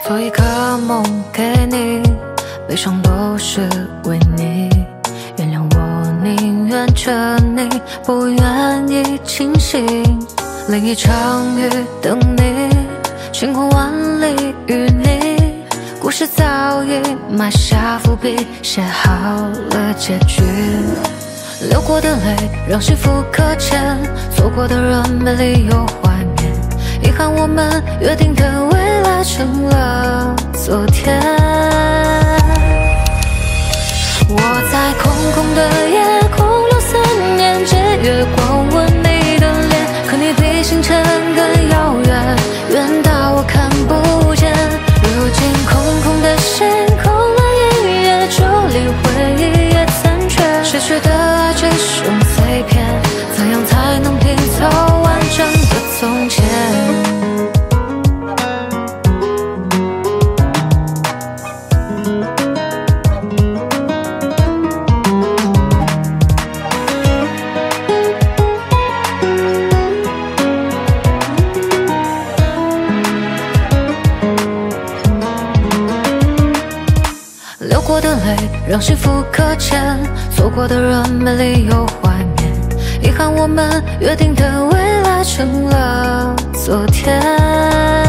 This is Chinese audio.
做一个梦给你，悲伤都是为你。原谅我宁愿着你，不愿意清醒。淋一场雨等你，晴空万里与你。故事早已埋下伏笔，写好了结局。流过的泪让幸福搁浅，错过的人没理由怀念。遗憾我们约定的未来成了昨天。我在空空的夜空留思念，借月光吻你的脸，可你比星辰更遥远，远到我看不见。如今空空的星空了一夜，就连回忆也残缺。逝去的爱只剩碎片，怎样才能拼凑完整的从前？流过的泪让幸福搁浅，错过的人没理由怀念。遗憾我们约定的未来成了昨天。